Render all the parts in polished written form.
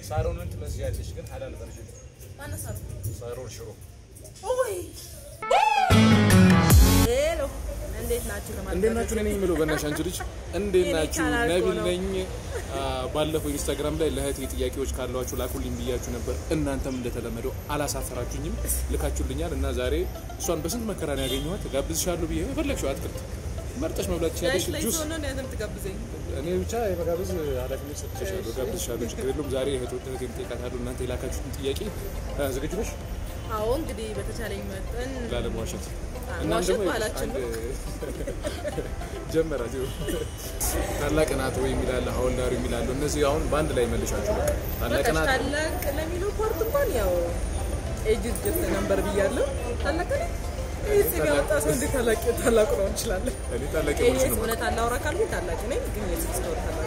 ሳሮን እንት መስያለሽ ግን ሐላል ቨርዥን ማን ሳሮን ሽሮ ኦይ ሄሎ እንዴት ናችሁ ነኝ ምለው በእናትሽ አንቺ ልጅ እንዴት ናችሁ ነቢል ነኝ ባለፈው ኢንስታግራም ላይ ለህቴ ጥያቄዎች ካሏችሁ ላኩልኝ ብያችሁ ነበር እናንተም እንደተለመደው አላሳፈራችሁኝም ልካችሁልኛል እና ዛሬ እሷን በስንት መከራ ነው ያገኘኋት ጋብዝሻለሁ ብዬ ፈለግሽው አትክልት መርጠሽ መብላት ትችያለሽ ጁስ እኔ ብቻ የመጋበዝ ኃላፊነት ሰጥቼሻለሁ ጋብዝሻለሁ ችግር የለውም ዛሬ እህቴን ጠይቃታለሁ እናንተ የላካችሁትን ጥያቄ ዝግጁ ነሽ አዎ እንግዲህ በተቻለኝ መጠን ላለማዋሸት ዋሸት ባላችሁ ጀመራት ታላቅ ናት ወይ የሚላል ሐውልዳሪ የሚላል እነዚህ አሁን ባንድ ላይ መልሻችሁ ታላቅ ናት ታላቅ ለሚለው ፓርት እንኳን ያው ኤጅ ጀስት ነምበር ብያለሁ ታላቅ ነኝ እዚህ ያወጣ ሰው እንደ ታላቅ ነው እንችላለን እኔ ታላቅ ነው ማለት አላውራ ካልኩ ታላቅ ነኝ ግን የስስቶር ታላቅ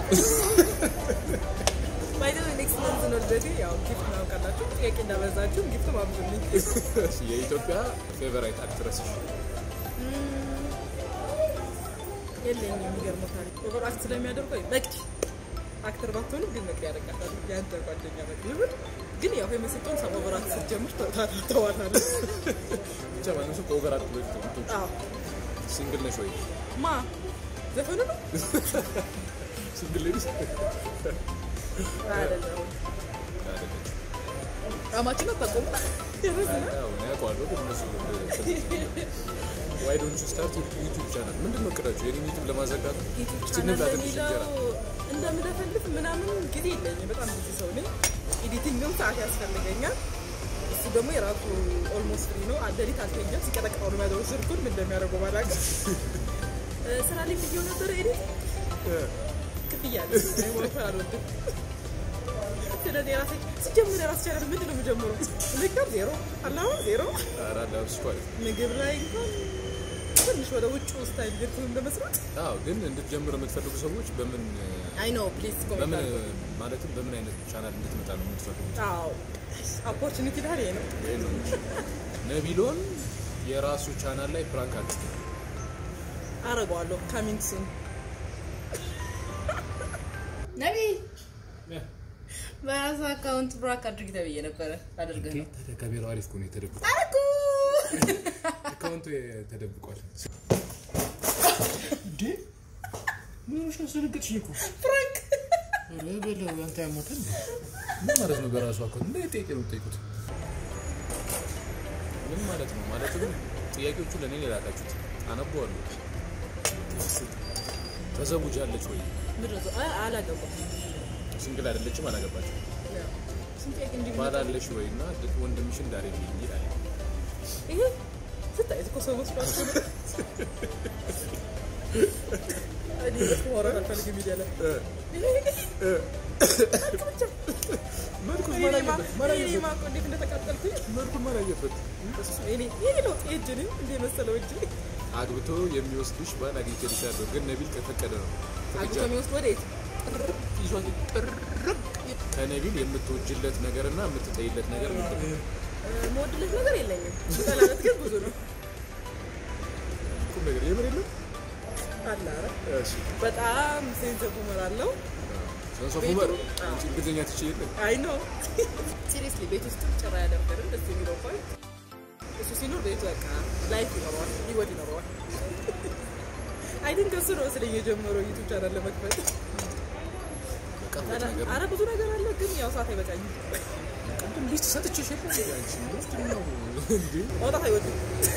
ባይዘው ኔክስት መንዝ ነው ደዲ ያው ጊፍት ነው ካላችሁ ጥያቄ እንዳበዛችሁ ጊፍት ማብዙልኝ የኢትዮጵያ ፌቨራይት አክትረስ የለኝም የሚገርመው ታሪክ ኦቨር አክት ስለሚያደርገው በቂ አክተር ባትሆኑ ግን መቅ ያደርጋታል ያንተ ጓደኛ መጥይብ ግን ያው የመስጠውን ሰው ኦቨር አክት ስትጀምር ተዋታለ ብቻ ማለት ነው ኦቨር አክት ነው አዎ ሲንግል ነሽ ወይ ማ ዘፈኑ ነው ሲንግል ሌዲስ አይደለም አማችን አጣቆም ያው ያቋሉ እነሱ why don't you start your YouTube channel ምንድነው ቅዳችሁ የኔ ዩቲዩብ ለማዘጋት እንደምደፈልፍ ምናምን ጊዜ የለኝም በጣም ብዙ ሰው ነኝ ኤዲቲንግም ሰዓት ያስፈልገኛል እሱ ደግሞ የራሱ ኦልሞስት ፍሪ ነው አደሪት አልተኛም ሲቀጠቅጠው ነው ያለው ዝርኩን ምን እንደሚያደርገው ባላቅ ስራ ላይ ቪዲዮ ነበር ኤዲት ክፍያለ አይሞታ አልወድም ስለዚህ ራሴ ሲጀምር ራስ ቻናል ምንድነው የምጀምረው ልክ ዜሮ አላው ዜሮ አራዳው ስኳር ምግብ ላይ እንኳን ትንሽ ወደ ውጭ ስታይል ግን እንደመስራት አዎ ግን እንድትጀምሩ የምትፈልጉ ሰዎች በምን አይ ኖ ፕሊዝ በምን ማለትም በምን አይነት ቻናል እንድትመጣ ነው የምትፈልጉት አዎ ኦፖርቹኒቲ ዳር ነው ነቢሎን የራሱ ቻናል ላይ ፕራንክ አረጋለሁ ካሚንግ ሱን ነቢል በራስ አካውንት ብራክ አድርጊ ተብዬ ነበር አድርገህ ነው ካሜራው አሪፍ ነው ተደብቆ አካውንቱ ተደብቋል እንዴ ምን ነው ስለግጥሽ እኮ ፍራንክ ረበለው አንተ ያሞተን ምን ማለት ነው በራሱ አካውንት እንዴ ጠይቁት ምን ማለት ነው ማለት ነው ጥያቄዎቹ ለኔ ላላካችሁት አነበዋለሁ ተዘውጃለች ወይ ምድረዞ አላገባም ሲንግል አይደለችም አላገባችም ባላለሽ ወይና ወንድምሽ እንዳረኝ ይላል ይሄ ስታይ እኮ ሰው መስፋት ነው አዲ ወራ ካልፈልግ ሚዲያ ላይ ማራየት ማቆ እንዴት እንደተቃጠልኩኝ ማራየት ይሄ ነው እጄን እንደ መሰለው እጄ አግብቶ የሚወስድሽ ባል አግኝቼልሻለሁ ግን ነቢል ከፈቀደ ነው አግብቶ የሚወስድ ወዴት ይዟት ከነቢል የምትወጅለት ነገርና የምትጠይለት ነገር ምንድነው ሞድለት ነገር የለኝም ሰላለት ግን ብዙ ነው ቁም ነገር የምር አላ እሺ በጣም ሴንስ አለው ሴንስ ኦፍ ሂውመር እንግሊዝኛ ትችላለህ አይ ኖ ሲሪየስሊ ቤት ውስጥ ጭራ ያደርገን ደስ የሚለው ፖይንት እሱ ሲኖር ቤቱ በቃ ላይፍ ይኖረዋል ህይወት ይኖረዋል አይ ቲንክ እሱ ነው ስለየጀመረው ዩቲዩብ ቻናል ለመክፈት አረ ብዙ ነገር አለ ግን ያው ሰዓት አይበቃኝም እንዴ ሊስት ሰጥቼሽ ያንቺ ምንድነው እንዴ ወጣ አይወጣም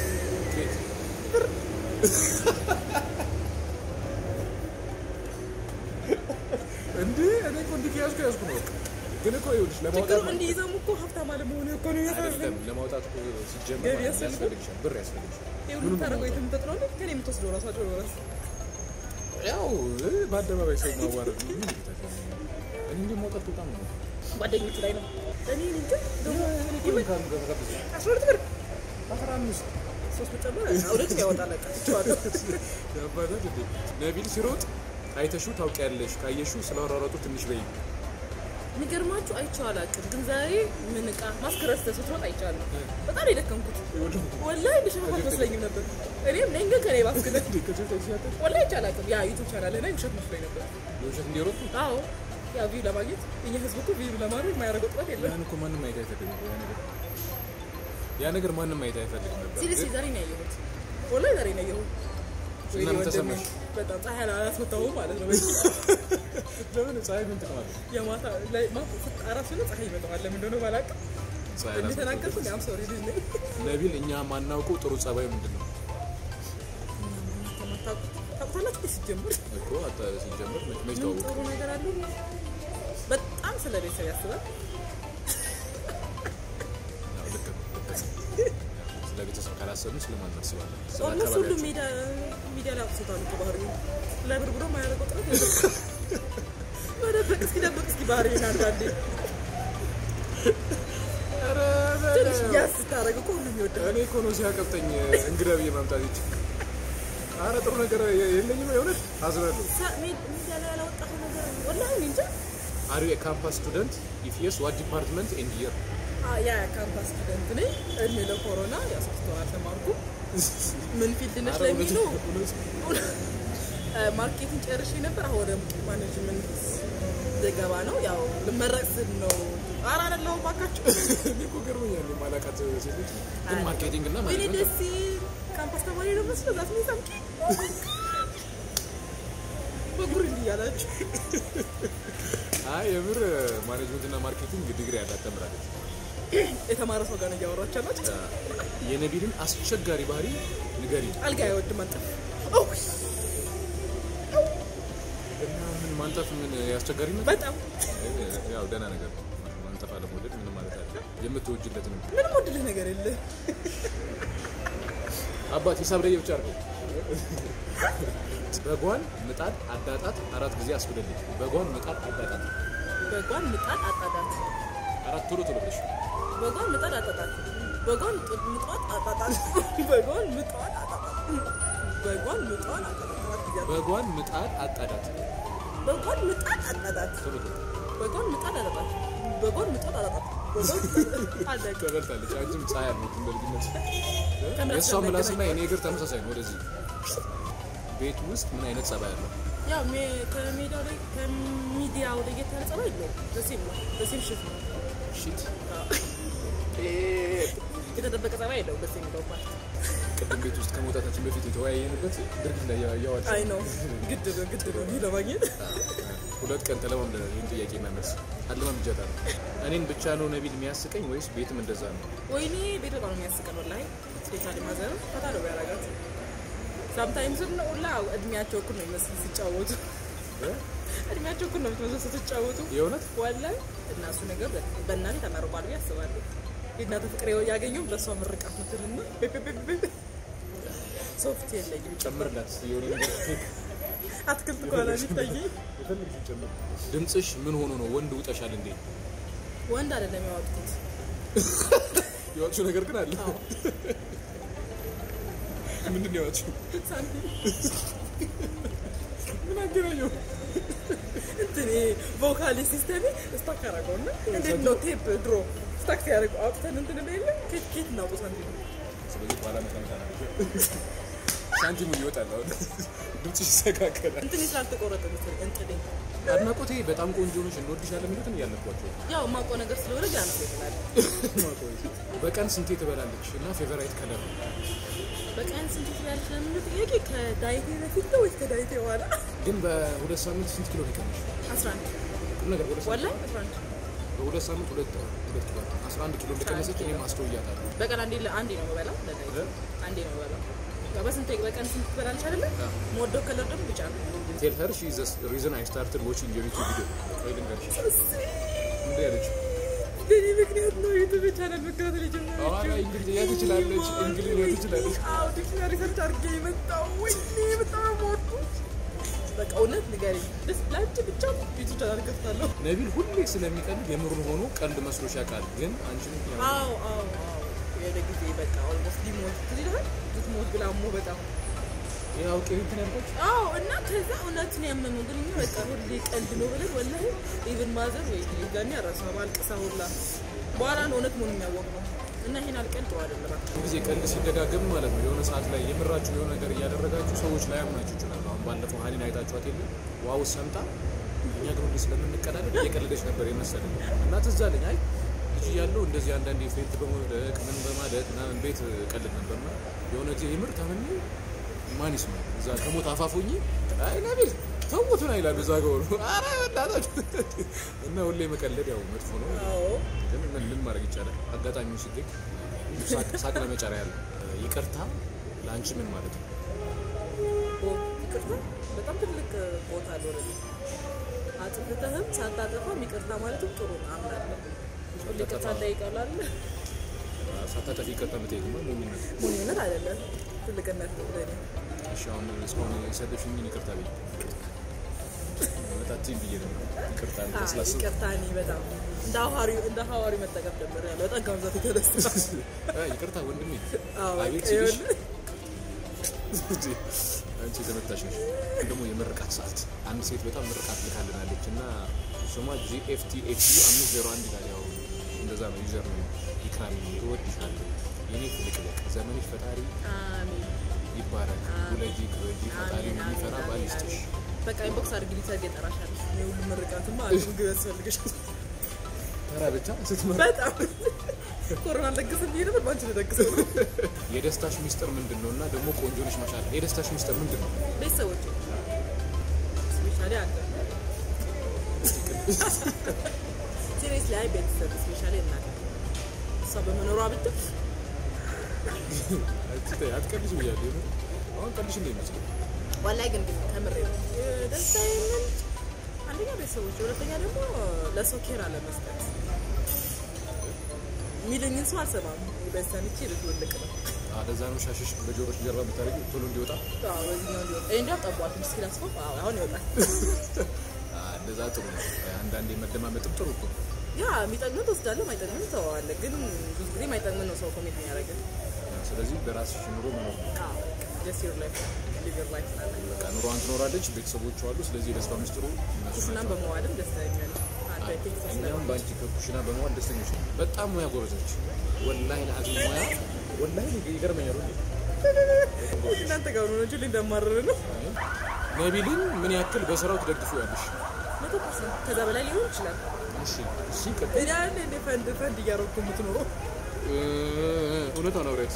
እንዴ እኔ ኮንዲክ ያዝኩ ነው ግን እኮ ይኸውልሽ ለማውጣት እንዴ ይዘሙ እኮ ሀብታም አለመሆኑ እኮ ነው ያሳዝነው ለማውጣት እኮ ሲጀመር ያስፈልግሻል ብር ያስፈልግሻል ይሁን ታረጋው የምትጠጥረው ነው ከኔ የምትወስደው ራሳቸው ራስ ያው በአደባባይ ሰው ማዋረድ ነው ምን ይታሰብ እኔ እንደማውቀት በጣም ነው ጓደኞቹ ላይ ነው እኔ እንዴ ደግሞ ይመካሉ ገበጋብ 12 ብር 15 ሶስት ተጨመረ አውረት ያወጣል አቃቸው ያባዳል እንዴ ነቢል ሲሮጥ አይተሽው ታውቂያለሽ ካየሽው ስለወራረጡ ትንሽ በይ ንገርማችሁ አይቻው አላውቅም ግን ዛሬ ምን እቃ ማስከረስ ተሰጥቶት አይቻለሁ በጣም የደከምኩት ወላሂ በሸፋፋ መስለኝም ነበር እኔም ነኝ ግን ከኔ ባስከለ ወላሂ ቻላውቅም ያ ዩቲዩብ ቻናል ላይ ውሸት መስሎኝ ነበር ውሸት እንዲሮጡ አዎ ያ ቪው ለማግኘት የኛ ህዝብ እኮ ቪው ለማድረግ የማያደርገው ጥረት የለም። ያን እኮ ማንም አይታ አይፈልግም ያ ነገር ማንም አይታ አይፈልግም ነበር። ሲሪየስ ዛሬ ነው ያየሁት ወላሂ ዛሬ ነው ያየሁት። እና ምን ተሰማሽ? በጣም ፀሐይ አላስወጣው ማለት ነው። ለምን ፀሐይ ምን ትቀማለች? የማታ ላይ ማታ አራስ ነው ፀሐይ ይመጣል። ለምን እንደሆነ ባላውቅም ፀሐይ እንደተናገርኩ ያም ሶሪ ልጅ ነኝ። ነቢል እኛ ማናውቀው ጥሩ ጸባይ ምንድነው? ታውቃላችሁ ሲጀምር እኮ ሲጀምር መች ታውቁ ጥሩ ነገር አለ። በጣም ስለ ቤተሰብ ያስባል። ስለ ቤተሰብ ካላሰብን ስለማን እናስባለን? ኦልሞስት ሁሉም ሚዲያ ላይ አውጥቶታል እኮ ባህሪው ለብርብሮ ማያደርገው ጥረት የለም። መደበቅ እስኪ ባህሪውን አንዳንዴ ትንሽ ያስታረግ እኮ ሁሉም ይወዳል። እኔ እኮ ነው ሲያቀብጠኝ እንግዳ ብዬ ማምጣት ይች አረ ጥሩ ነገር የለኝም የሆነ አዝናለሁ። ሚዲያ ላይ ያላወጣው ነገር ወላሂ እንጃ። Are you a campus student? If yes, what department and year? ያ ካምፓስ ስቱደንት ነኝ። እድሜ ለኮሮና ያሳስተዋል ተማርኩ። ምን ፊልድ ነሽ ለሚለው ማርኬቲንግ ጨርሼ ነበር። አሁን ወደ ማኔጅመንት ዘገባ ነው። ያው ልመረቅ ስል ነው። አራ አይደለም ባካችሁ እኮ ገርሞኛል። ማላቃት ሴቶች ግን ማርኬቲንግ እና ማኔጅመንት ደስ ካምፓስ ተማሪ ነው መስሎ ዛት ነው ሳምኪ በጉር እንዲያላችሁ አይ የምር ማኔጅመንት እና ማርኬቲንግ ዲግሪ ያዳተምራለች። የተማረ ሰው ጋር ነው ያወራቻለች። የነቢልን አስቸጋሪ ባህሪ ንገሪ። አልጋ አይወድም አንጠፍ እና ምን ማንጠፍ ምን ያስቸጋሪ ነው? በጣም ያው ደህና ነገር ነው። ማንጠፍ አለመውደድ ምን ማለት አይደለም። የምትወጅለት ነው። ምንም ወድልህ ነገር የለ። አባት ሂሳብ ላይ ብቻ አድርገው። በጓን ምጣድ አዳጣት 4 ጊዜ አስብደልኝ። በጓን ምጣድ አዳጣት በጓን ምጣድ አጣጣት አራት ቶሎ ብለሽ በጓን ምጣድ አጣጣት በጓን ምጣድ አጣጣት በጓን ምጣድ አጣጣት በጓን ምጣድ አጣጣት በጓን ምጣድ አጣዳት በጓን ምጣድ አጣጣት ቶሎ በጓን ምጣድ አጣጣት በጓን ምጣድ አጣጣት ተበልታለች። አንቺም ፀሐይ ነው እንደልጅነት የእሷ ምላስና የኔ እግር ተመሳሳይ ነው። ወደዚህ ቤት ውስጥ ምን አይነት ጸባይ አለው? ያው ከሜዳው ላይ ከሚዲያው ላይ የተያዘ ጸባይ የለውም። በሴም ሽት ነው ሽት የተደበቀ ጸባይ የለውም። በሴም ነው ፓርት ቅድም ቤት ውስጥ ከመውጣታችን በፊት የተወያየንበት ድርጊት ላይ ያዋጭ አይ ነው ግድ ነው ለማግኘት 2 ቀን ተለማምደን ይህን ጥያቄ መመለስ አለማምጃታለሁ። እኔን ብቻ ነው ነቢል የሚያስቀኝ ወይስ ቤትም እንደዛ ነው? ወይኔ ቤት በጣም ነው የሚያስቀኝ ወላሂ። ስፔሻሊ ማዘር ፈታ ነው ያደርጋት። ሳምታይምስ ነው ሁላ እድሜያቸው እኩል ነው የሚመስል ሲጫወቱ እድሜያቸው እኩል ነው የሚመስል ሲጫወቱ የእውነት ወላሂ። እና እሱ ነገር በእናቴ ተመርቋል ብዬ አስባለሁ። የእናቴ ፍቅር ያገኘው በእሷ ምርቃት ምትልና ሶፍት የለኝም ጨምርላት የሆነ ነገር ኬክ አትክልት ኳላ ቢታይ ድምፅሽ ምን ሆኖ ነው? ወንድ ውጠሻል እንዴ? ወንድ አይደለም ያወጡት ያወጡት ነገር ግን አለ። ምንድን ነው ያወጡት? ሳንቲም ምን አገናኘው? እንትን ቮካሊ ሲስተም ስታክ አደረገውና እንዴት ነው ቴፕ ድሮ ስታክ ያደርጉ አውጥተን እንትን እንደሌለ ኬት ነው ሳንቲም። ስለዚህ ባላ መካኒካ ሳንቲሙ ይወጣል። አሁን ድምፅሽ ይሰካከላል። እንትን ስላልተቆረጠ እንትን አድናቆቴ በጣም ቆንጆ ነሽ እንወድሻለን የሚሉትን እያለኳቸው ያው ማቆ ነገር ስለሆነ ጃንስ ይላል። በቀን ስንቴ ትበላለች እና ፌቨራይት ከለር ነው? በቀን ስንቴ ትበላለች ለምን ጥያቄ ከዳይቴ በፊት ነው ወይስ ከዳይቴ በኋላ? ግን በ2 ሳምንት ስንት ኪሎ ይቀንሽ? 11 ነገር ወላሂ 11 በ2 ሳምንት 2 ኪሎ 11 ኪሎ እንደቀነሰች እኔም አስተውያታለሁ። በቀን አንዴ ነው የምበላው ለዳይቴ አንዴ ነው የምበላው። በስንት በቀን ስንት ትበላለች አይደለ? ሞደው ከለር ደግሞ ብቻ ነው። Tell her she is the reason I started watching your YouTube video. ወይ ልንገርሽ እንዴ ያለች በኔ ምክንያት ነው ዩቲዩብ ቻናል መከታተል የጀመረችው። አዎ እንግሊዝኛ ትችላለች፣ እንግሊዝኛ ትችላለች። አዎ ዲክሽነሪ ሰርች አድርጌ የመጣው ወይኔ በጣም ወጡ። በቃ እውነት ንገሪኝ ደስ ላንቺ ብቻ ዩቲዩብ ቻናል ከፍታለሁ። ነቢል ሁሌ ስለሚቀልድ የምሩን ሆኖ ቀልድ መስሎሽ ያውቃል። ግን አንቺም አዎ የደ ጊዜ በቃ ኦልሞስት ሊሞት ትይላል ልትሞት ብላሞ በጣም ያው ከእንትን ያልኩት እና ከዛ እውነት ነው ያመመው። ግን በቃ ሁሌ ቀልድ ነው ብለን ወላሂ ኢቭን ማዘር ወይ ጋኒ አራሳ ባልቀሳ ሁላ በኋላ ነው እውነት መሆኑን የሚያወቅነው። እና ይሄን አልቀልድ አይደለም ጊዜ ቀልድ ሲደጋገም ማለት ነው የሆነ ሰዓት ላይ የምራችሁ የሆነ ነገር እያደረጋችሁ ሰዎች ላይ አምናችሁ ይችላል። አሁን ባለፈው ሀሊን አይታችኋት የለ ዋው ሰምታ እኛ ግን ሁሌ ስለምንቀዳደድ እየቀለደች ነበር የመሰለኝ እና ትዝ አለኝ አይ ልጅ ያለው እንደዚህ አንዳንዴ ፌንት በመውደቅ ምን በማለት ምናምን ቤት ቀልድ ነበርና የሆነ ጊዜ ይምር ታምን ማን ይስማ እዛ ከሞት አፋፉኝ አይ ነቢል ተውቱን አይላሉ እዛ ጋር አረ ወዳታችሁ እና ሁሌ መቀለድ ያው መጥፎ ነው ግን ምን ማድረግ ይቻላል አጋጣሚው ሲገኝ ሳቅ ለመጫሪያ ያለ ይቅርታ ላንቺ ምን ማለት ነው ይቅርታ በጣም ትልቅ ቦታ አለው ለኔ አጥፍተህም ሳታጠፋም ይቅርታ ማለትም ጥሩ ነው አምናለሁ ይቅርታ ጠይቃለህ ሳታጠፊ ይቅርታ መጠየቅማ ሞኝነት አይደለም ትልቅነት ነው ለኔ እሺ አሁን እስካሁን የሰደሽኝ ይቅርታ በይ መጣጥኝ ብዬ ነው ይቅርታ እንተስላስ ይቅርታኒ በጣም እንደ ሐዋሪ መጠቀም ነበር ያለው በጣም ጋብዛት የተደሰ ይቅርታ ወንድሜ አቤት አንቺ ተመታሽ ነሽ ደግሞ የምርቃት ሰዓት አንድ ሴት በጣም ምርቃት ልካልናለች እና ስሟ GFTHU501 ጋር ያው እንደዛ ነው ዩዘር ነው ኢክራም እወድሻለሁ የኔ ፍልቅልቅ ዘመንሽ ፈጣሪ አሜን ይባረክ ወለጂ ከወጂ ፈጣሪ የሚፈራ ባል ይስጥሽ በቃ ኢንቦክስ አድርጊልኝ ሰርግ እጠራሻለሁ የሁሉ ምርቃትማ አልኩ ያስፈልግሻል ተራ ብቻ ስትመራ በጣም ኮሮና ደግሰን ይሄን ባንቺ ደግሰን የደስታሽ ሚስጥር ምንድነውና ደግሞ ቆንጆ ነሽ ማሻአላ የደስታሽ ሚስጥር ምንድነው ቤተሰቦች ስፔሻሊ አንተ ሲሪየስ ላይ ቤተሰብ ስፔሻሊ እናት እሷ በመኖሯ ብትፍ አትቀልሽ ብያለሁ አሁን ቀልሽ እንደሚመስል ወላሂ ግን ተምሬ ደስታዬ ምን አንደኛ ቤተሰቦች ሁለተኛ ደግሞ ለሰው ኬር አለመስጠት ሚለኝን ሰው አልሰማም በሰንቺ ልትወልቅ ነው ለዛ ነው ሻሽሽ በጆሮሽ ጀርባ የምታደርጊው ቶሎ እንዲወጣ በዚህኛው እንዲወጣ እንዴ ጠቧት ምስኪን አስቆም አሁን ይወጣል እንደዛ ጥሩ ነው አንዳንዴ መደማመጥም ጥሩ እኮ ያ የሚጠቅመው ተወስዳለሁ ማይጠቅመው ተዋዋለ ግን ብዙ ጊዜ ማይጠቅመው ነው ሰው ኮሜንት የሚያደርገው ስለዚህ በራስሽ ኑሮ መኖር just your life live your life በቃ ኑሮዋን ትኖራለች ቤተሰቦቿ አሉ ስለዚህ ደስታ ምስጥሩ ኩሽናን በመዋልም ደስተኛ ነኝ እኛም ባንቺ ከኩሽና በመዋል ደስተኞች ነን በጣም ሙያ ጎበዞች ወላሂ ለአዚ ሙያ ወላሂ ይገርመኛል እናንተ ጋር ነው እንጂ እንደማረረ ነው ነቢልን ምን ያክል በስራው ትደግፊዋለሽ 100% ከዛ በላይ ሊሆን ይችላል እሺ እዳን እንደ ፈንድ እያረኩ የምትኖረው እውነታውን አውሪያት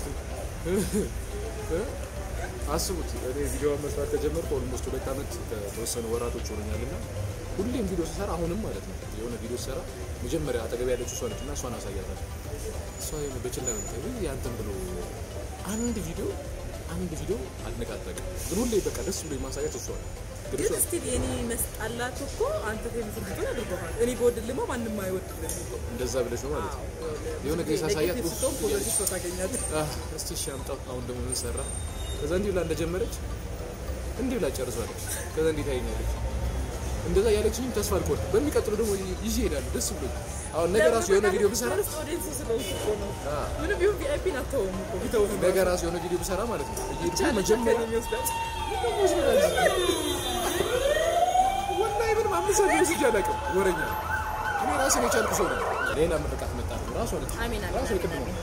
አስቡት እኔ ቪዲዮ መስራት ከጀመርኩ ኦልሞስት 2 አመት ከተወሰኑ ወራቶች ሆነኛልና ሁሌም ቪዲዮ ሰራ አሁንም ማለት ነው የሆነ ቪዲዮ ሰራ መጀመሪያ አጠገብ ያለችው ሰው ነችና እሷን አሳያታለሁ እሷ በችላ ነው ያንተን ብሎ አንድ ቪዲዮ አድነቃጠቀ ግን ሁሌ በቃ ደስ ብሎ ማሳያት እሷ ግን ስቲል የኔ መስጣላት እኮ አንተ ፌመስ እንድትሆን አድርጎሃል እኔ በወድልማ ማንንም አይወድልም እንደዛ ብለሽ ነው ማለት ነው የሆነ ጊዜ ሳሳያት እሱም ፖዚቲቭ ሰው ታገኛለህ እስቲ ሻምጣው አሁን ደግሞ ምን ሰራ ከዛ እንዲህ ብላ እንደጀመረች እንዲህ ብላ ጨርሳለች ከዛ እንዲህ ታየኛለች እንደዛ ያለችኝ ተስፋ አልቆርጥም በሚቀጥለው ደግሞ ይዤ እሄዳለሁ ደስ ብሎኝ አሁን ነገ ራሱ የሆነ ቪዲዮ ብሰራ ምንም ቢሆን ቪአይፒ ናተውም እኮ ቢተው ነገ ራሱ የሆነ ቪዲዮ ብሰራ ማለት ነው እየሄድኩ መጀመሪያ ወላሂ ምን ማምሰል ይስጅ አላውቅም ወረኛ እኔ ራሴን የቻልኩ ሰው ነው ሌላ ምርቃት መጣ ራሱ አለች ራሱ ይቅድም ነው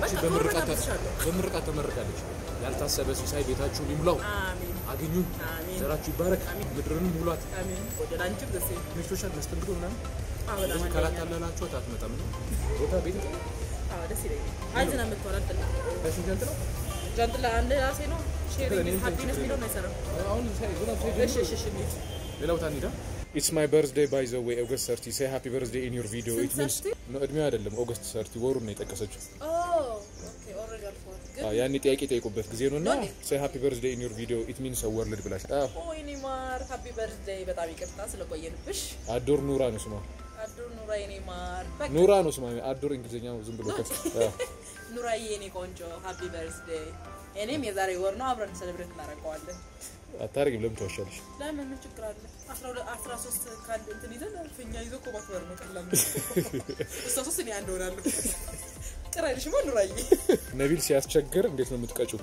በምርቃት ተመርቃለች ያልታሰበ ሲሳይ ቤታችሁን ይሙላው አሜን አግኙ ዘራችሁ ይባረክ ምድርን ሙሏት አሜን ወደላንቺ ደስ ምሽቶሻል መስተንግዶ ምናምን አሁን ካላታላላችሁ አትመጣም ነው ቦታ ቤት ደስ ይለኛል አጅና መጥቷል በሽን ጀንጥላ አንድ ራሴ ነው ሼር ሃፒነስ ሚለው ነው አይሰራም አሁን ሳይ ዞና ሳይ እሺ ሌላው ታኒዳ It's my birthday by the way August 30 say happy birthday in your video it means no እድሜው አይደለም August 30 ወሩን ነው የጠቀሰችው okay already alfort ያኔ ጥያቄ ጠይቁበት ጊዜ ነውና say happy birthday in your video it means a world ብላሽ ኦይኒ ማር happy birthday በጣም ይቅርታ ስለቆየንብሽ አዶር ኑራ ነው ስሟ አዶር ኑራ የኔ ማር ኑራ ነው ስሟ አዶር እንግሊዘኛው ዝም ብሎ ከፍ ኑራ የኔ ቆንጆ happy birthday እኔም የዛሬ ወር ነው አብረን ሴሌብሬት እናደርገዋለን አታርግም ለምን ተወሻለሽ ለምን ምን ችግር አለ 13 ካል እንትን ይዘን ፍኛ ይዞ እኮ ማክበር ነው ቀላል ነው 13 እኔ አንድ ሆናለሁ ቅራይልሽ ማን ኑራዬ ነቢል ሲያስቸግር እንዴት ነው የምትቀጩ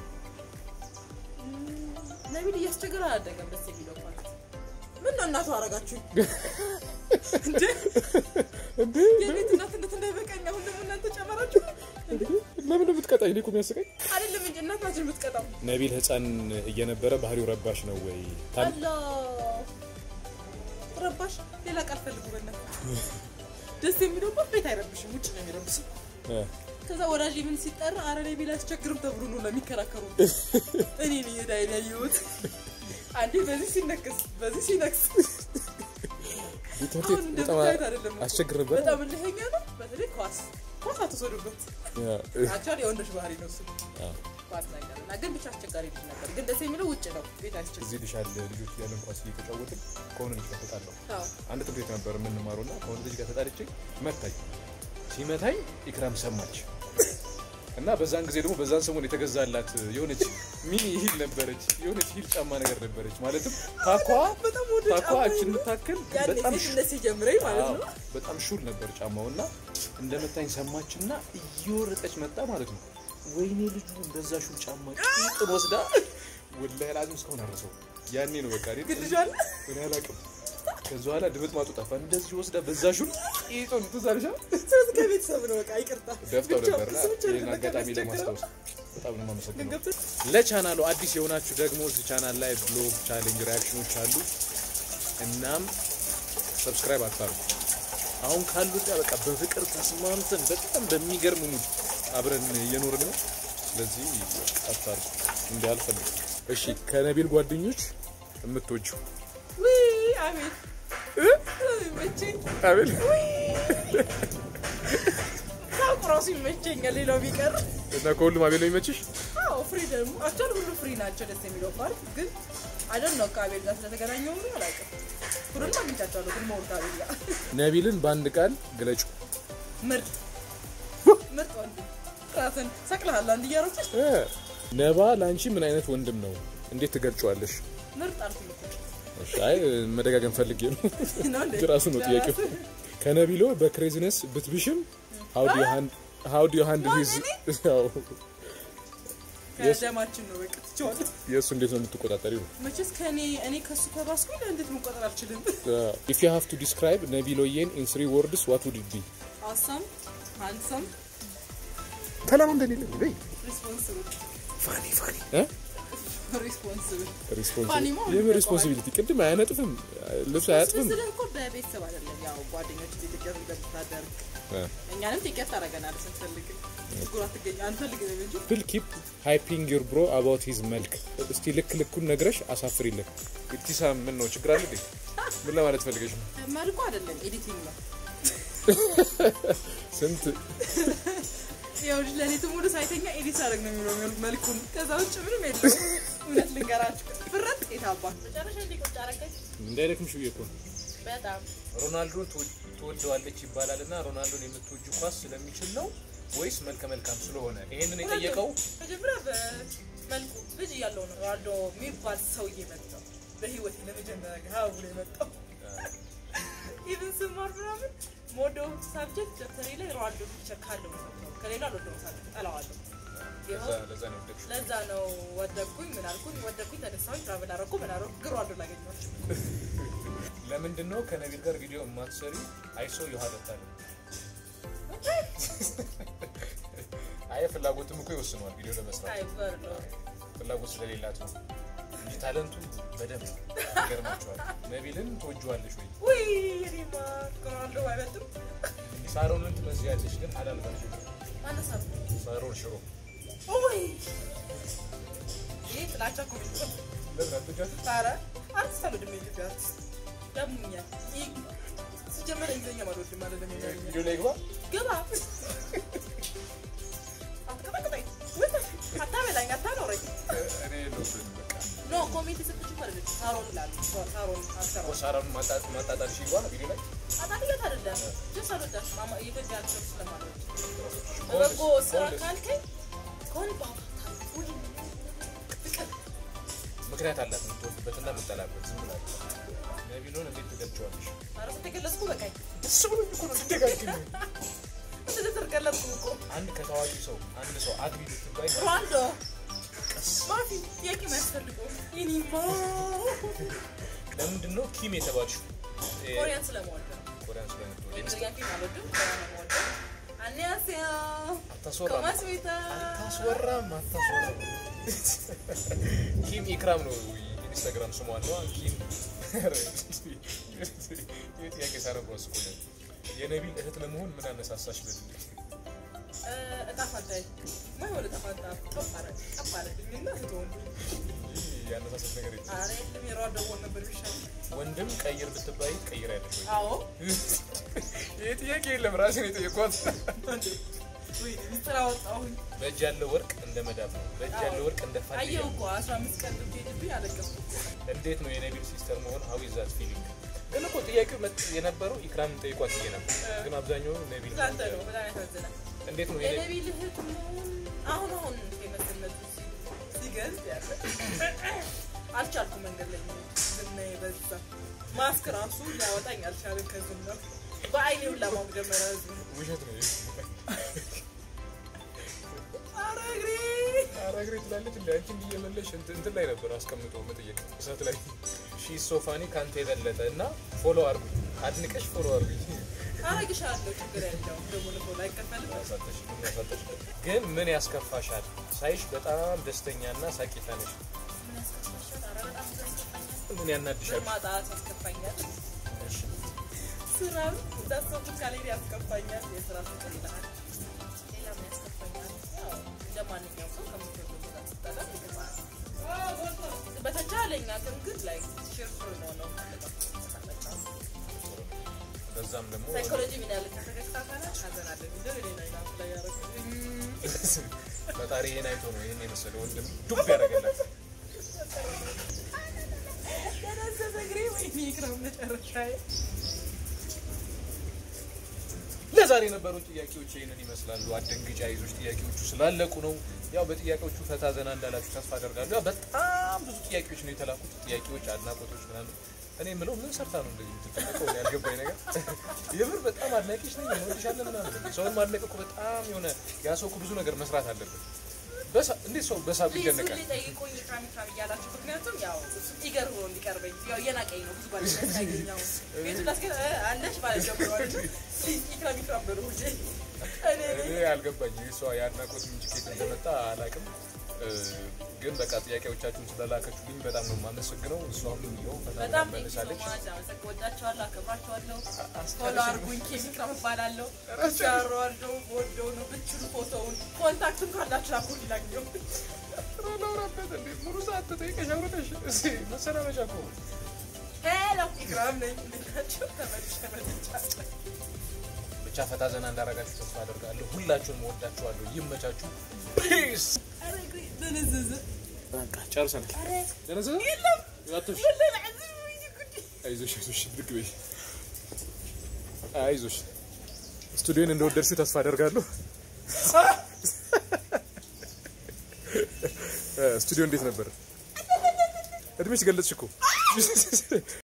ነቢል እያስቸገረ አደገም ደስ የሚለው ማለት ምን ነው እናቱ አረጋችሁ እንዴ የቤት እናት እንዳይበቃኝ አሁን ደግሞ እናንተ ጨመራችሁ ለምን የምትቀጣኝ እኔ እኮ የሚያስቀኝ አይደለም እንጂ እናታችን የምትቀጣው ነቢል ህፃን እየነበረ ባህሪው ረባሽ ነው ወይ አላ ረባሽ ሌላ ቃል ፈልጉ በእናትህ ደስ የሚለው ቤት አይረብሽም ውጭ ነው የሚረብሽው ከዛ ወራጅ ምን ሲጠራ አረኔ ቢላ አስቸግርም ተብሎ ነው ለሚከራከሩ እኔ ነኝ ዳይል ያየሁት አንዴ በዚህ ሲነክስ በጣም አስቸግር ነበር በጣም እንደኛ ነው በተለይ ኳስ አትወስዱበት አቻል የወንዶች ባህሪ ነው እሱ ኳስ ነገር እና ግን ብቻ አስቸጋሪ ነበር ግን ደስ የሚለው ውጭ ነው ቤት አስቸጋሪ እዚህ ልሻል ልጆች ያለን ኳስ እየተጫወትን ከሆነ ልጅ ጋር ተጣላው አንድ ትምህርት ነበር የምንማረውና ከሆነ ልጅ ጋር ተጣልቼ መታኝ ሲመታኝ ኢክራም ሰማች እና በዛን ጊዜ ደግሞ በዛን ሰሞን የተገዛላት የሆነች ሚኒ ሂል ነበረች የሆነች ሂል ጫማ ነገር ነበረች ማለትም ታኳችን ተታከል በጣም ሲጀምረኝ ማለት ነው በጣም ሹል ነበር ጫማውና እንደመታኝ ሰማችና እየወረጠች መጣ ማለት ነው ወይኔ ልጁ እንደዛ ሹል ጫማ ጥጥ ወስዳ ወላሂ ላዝም እስካሁን አረሰው ያኔ ነው በቃ ግድጃለ እኔ አላውቅም ከዛ በኋላ ድብጥ ማጡ ጠፋ እንደዚህ ወስዳ በዛ ሹል ጥጡን ትዛልሻ ከቤተሰብ ነው በቃ ይቅርታ ደፍተው ነበርና ይሄን አጋጣሚ ለማስታወስ በጣም ነው የማመሰግነው ለቻናሉ አዲስ የሆናችሁ ደግሞ እዚህ ቻናል ላይ ብሎግ ቻሌንጅ ሪአክሽኖች አሉ እናም ሰብስክራይብ አታርጉ አሁን ካሉት በቃ በፍቅር ተስማምተን በጣም በሚገርም ሙድ አብረን እየኖርን ነው ስለዚህ አታርጉ እንዲያልፈልግ እሺ ከነቢል ጓደኞች የምትወጂው አቤል አቤል ታውቁራሱ ይመቸኛል ሌላው ቢቀር እና ከሁሉም አቤል ነው የሚመችሽ አዎ ፍሪደም አቻል ሁሉ ፍሪ ናቸው ደስ የሚለው ፓርት ግን I don't know ከአቤል ጋር ስለተገናኘው ነው አላውቅም ሁሉም አግኝቻቸዋለሁ ግን ሞር ከአቤል ጋር ነቢልን በአንድ ቃል ግለጩ ምርጥ ወንድ ራስን ሰቅለሃል አንድ እያሮችሽ ነባ ላንቺ ምን አይነት ወንድም ነው እንዴት ትገልጫዋለሽ ምርጥ አልኩኝ እሺ አይ መደጋገም ፈልጌ ነው ግራሱ ነው ጥያቄው ከነቢሎ በክሬዚነስ ብትብሽም how do you handle his ከደማችን ነው በቃ ትቻለህ የሱ እንዴት ነው የምትቆጣጠሪው መቼስ እኔ ከሱ ከባስኩኝ እንዴት መቆጣጠር አልችልም if you have to describe ነቢሎዬን in 3 words what would it be awesome handsome ሰላም እንደሌለ ወይ responsible funny responsibility ቅድም አያነጥፍም ልብስ አያጥፍም ስለዚህ በቤተሰብ አይደለም ያው ጓደኞች ሊደገፍ እንደምታደር እኛንም ትከታ አረጋናል ስንፈልግ ጉራት ገኝ አንፈልግ ነው እንጂ will keep hyping your bro about his milk እስቲ ልኩን ነግረሽ አሳፍሪልኝ ኢብቲሳም ምን ነው ችግር አለ እንዴ ምን ለማለት ፈልገሽ ነው መልኩ አይደለም ኤዲቲንግ ነው ስንት ያው ለኔ ሙሉ ሳይተኛ ኤዲት አደረግ ነው የሚለው መልኩን ከዛ ውጭ ምንም የለም እውነት ልንገራችሁ ፍረጥ የታባ መጨረሻ እንዲቆጣ አረጋች እንዳይደክምሽ እኮ በጣም ሮናልዶን ትወደዋለች ይባላልና ሮናልዶን የምትወጂው ኳስ ስለሚችል ነው ወይስ መልካም ስለሆነ ይሄንን የጠየቀው መጀመሪያ በመልኩ ልጅ ያለው ነው ሮናልዶ የሚባል ሰውዬ መጣው በህይወት ለመጀመሪያ ጋር ብሎ መጣው ኢቭን ስማር ምናምን ሞዶ ሳብጀክት ጀተሪ ላይ ሮናልዶ ፒክቸር ካለው ከሌላ ሎዶ ሳብጀክት አላዋለሁ ለዛ ነው ወደኩኝ ተነሳሁኝ ትራቨል አደረኩ ምናረኩ ሮናልዶ ላገኘኋቸው ለምንድን ነው ከነቢል ጋር ቪዲዮ ማትሰሪ አይሶ ይሃደታል አይ ፍላጎትም እኮ ይወስናል ቪዲዮ ለመስራት ፍላጎት ስለሌላት ነው እንጂ ታለንቱ በደንብ ይገርማቸዋል ነቢልን ትወጂዋለሽ ወይ ይሪማ ሮናልዶ አይበልጥም ሳሮንን ትመስያለሽ ግን አላልባሽ ማነሳብ ሳሮን ሽሮ ኦይ ይሄ ጥላቻ ኮሚቴ ለምን ታራ አትሰምድም ይልባት ደምኛ ሲጀመር እንግሊዝኛ ማለት ማለት ነው ቪዲዮ ላይ ገባ አትከታተይ ወይ አታበላኝ አታኖረኝ እኔ ነው ኮሚቴ ሰጥቼ ማለት ሳሮን ላል ሳሮን ማጣጣል ሲጓ ቪዲዮ ላይ አታዲያት አይደለም ጀስ አልወዳሽ ማማ እየተጋጨች ስለማለት በጎ ስራ ካልከኝ ኮን ባባ ምክንያት አላት የምትወድበትና የምትጠላበት ዝም ብላ ነቢሎን እንዴት ትገልጫዋለሽ? አረ ተገለጽኩ በቃ እሱ ብሎ እኮ ነው ትደጋግኝ ስለተገለጽኩ እኮ አንድ ከታዋቂ ሰው አንድ ሰው አግቢ ልትባይ ሮናልዶ ማፊ የቂ ማስፈልገው ይኒማ ለምንድን ነው ኪም የተባልሽው? ኮሪያን ስለምወድ ስለምትወድ ኪም አልወድም ስለምወድ አንያሲያ አታስወራም ኪም ኢክራም ነው ኢንስታግራም ስሟ ነው ኪም የጥያቄ ሳረጋው ስኩል የነቢል እህት ለመሆን ምን አነሳሳሽ በል እጣፋታይ ማይሆን እጣፋታ ቀባረኝና እህቶን ያነሳሳሽ ነገር የለም አሬ ለሚራው ደው ነበር ይሻል ወንድም ቀይር ብትባይ ቀይር አይደለም አዎ የጥያቄ የለም ራሴ ነው የጠየኳት ወይ ሚስተራውጣው በእጅ ያለው ወርቅ እንደ መዳብ ነው በእጅ ያለው ወርቅ እንደ ፋንታ አየው እኮ 15 ቀን ድብድብ ያለቀስኩ እንዴት ነው የነቢል ሲስተር መሆን how is that feeling ግን እኮ ጥያቄው የነበረው ኢክራም ጠይቋት ነበር ግን አብዛኛው ነቢል ታንተ ነው በጣም ያሳዝናል እንዴት ነው የነቢል እህት አሁን የመስለቱ ሲገዝ ያለ አልቻልኩም መንገድ ላይ ዝናዬ በዛ ማስክ ራሱ ያወጣኝ አልቻለም ከዝና በአይኔው ለማም ጀመረ ውሸት ነው አራግሪ ትላለች ለአንቺ እየመለሽ እንትን ላይ ነበር አስቀምጦ መጠየቅ እሳት ላይ ሺ ሶፋኒ ካንተ የበለጠ እና ፎሎ አርጉ አድንቀሽ ፎሎ አርጉ አረግሻለሁ ችግር የለውም ደግሞ ለፎሎ አይከፈልም ያሳተሽ ግን ምን ያስከፋሻል ሳይሽ በጣም ደስተኛና ሳቂታ ነሽ ምን ያስከፋሻል በጣም ደስተኛ ምን ያናድሻል ማጣት ያስከፋኛል እሺ ስራው ዳሰው ካለኝ ያስከፋኛል የስራ ፍቅር ይላል ሌላ ምን ያስከፋኛል እንደማንኛውም ሰው ከምትወደው ጋር ተጣጣም ይገባል በተቻለኝ አቅም ግን ላይ ሼርፉል ነው በዛም ደግሞ ሳይኮሎጂ ምን ያለ ከተከታተለ አዘናለ ቪዲዮ ሌላ ላይ ያረጋግጥ ፈጣሪ ይሄን አይቶ ነው ይሄን የመሰለው ወንድም ዱብ ያደርጋል ደረሰ በግሬ ወይ ኢክራም መጨረሻዬ ለዛሬ የነበሩ ጥያቄዎች ይሄንን ይመስላሉ አደንግጫ ይዞች ጥያቄዎቹ ስላለቁ ነው ያው በጥያቄዎቹ ፈታ ዘና እንዳላችሁ ተስፋ አደርጋለሁ ያው በጣም ብዙ ጥያቄዎች ነው የተላኩት ጥያቄዎች አድናቆቶች ምናምን እኔ ምለው ምን ሰርታ ነው እንደዚህ የምትጠቀመው ያልገባኝ ነገር የምር በጣም አድናቂሽ ነኝ ወድሻለሁ ምናምን ሰው ማድነቅ እኮ በጣም የሆነ ያሰውኩ ብዙ ነገር መስራት አለበት እንዴት ሰው በሳብ ይደነቃል ሊስ ጠይቆኝ ኢክራም ያላችሁ ምክንያቱም ያው ይገርም ነው እንዲቀርበኝ ያው የናቀኝ ነው ብዙ ባለበት ያገኛው ቤቱ ላስከ አለሽ ባለ ጀምሯል ኢክራም በሩጂ እኔ አልገባኝ ሰው ያድናቆት ምንጭ ከየት እንደመጣ አላውቅም ግን በቃ ጥያቄዎቻችሁን ስለላካችሁልኝ በጣም ነው የማመሰግነው እሷም ነው በጣም መልሳለች ወዳችኋለሁ አከብራችኋለሁ ፎሎ አርጉኝ ኢክራም ባላለው ቻሮአልዶ ወዶ ነው ብቻ ፎቶውን ኮንታክቱን ካላችሁ አኩል ላግኘው ሮላውራበት እንዴ ሙሉ ሰዓት ተጠይቀሽ አውርተሽ እሺ መሰናበቻ እኮ ሄሎ ኢክራም ነኝ ልካችሁ ተመልሼ ብቻ ፈታ ዘና እንዳረጋችሁ ተስፋ አደርጋለሁ ሁላችሁንም ወዳችኋለሁ ይመቻችሁ ፒስ አረግሪ ደነዘዘ በቃ ጨርሰናል ደነዘዘ የለም ያጥሽ አይዞሽ ልክ በይ አይዞሽ ስቱዲዮን እንደወደድሽው ተስፋ አደርጋለሁ ስቱዲዮ እንዴት ነበር እድሜሽ ገለጽሽ እኮ